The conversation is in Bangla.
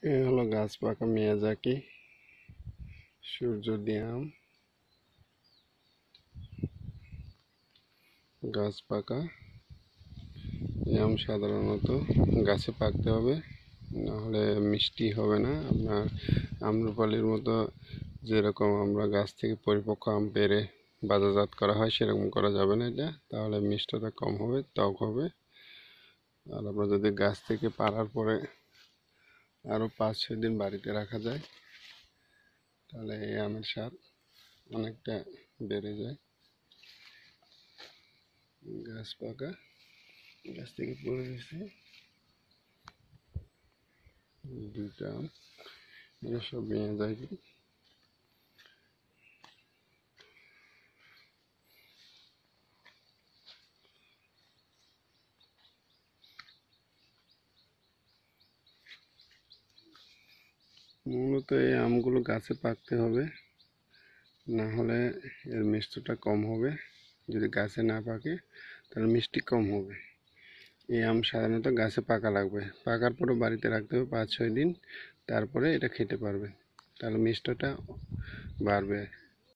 এ হলো গাছ পাকা মিয়াজাকি সূর্যদি আম। গাছ পাকা এই আম সাধারণত গাছে পাকতে হবে, নাহলে মিষ্টি হবে না। আপনার আম্রপালির মতো যেরকম আমরা গাছ থেকে পরিপক্ক আম পেড়ে বাজারজাত করা হয় সেরকম করা যাবে না এটা, তাহলে মিষ্টতা কম হবে, টক হবে। আর আমরা যদি গাছ থেকে পাড়ার পরে আরও 5-6 দিন বাড়িতে রাখা যায়, তাহলে এই আমের স্বাদ অনেকটা বেড়ে যায়। গাছ পাকা, গাছ থেকে পড়ে গেছে দুইটা আম, এগুলো সব ভেঙে যায়। মূলত এই আমগুলো গাছে পাকতে হবে, না হলে এর মিষ্টটা কম হবে। যদি গাছে না পাকে তাহলে মিষ্টি কম হবে। এই আম সাধারণত গাছে পাকা লাগবে, পাকার পরও বাড়িতে রাখতে হবে 5-6 দিন, তারপরে এটা খেতে পারবে, তাহলে মিষ্টটা বাড়বে।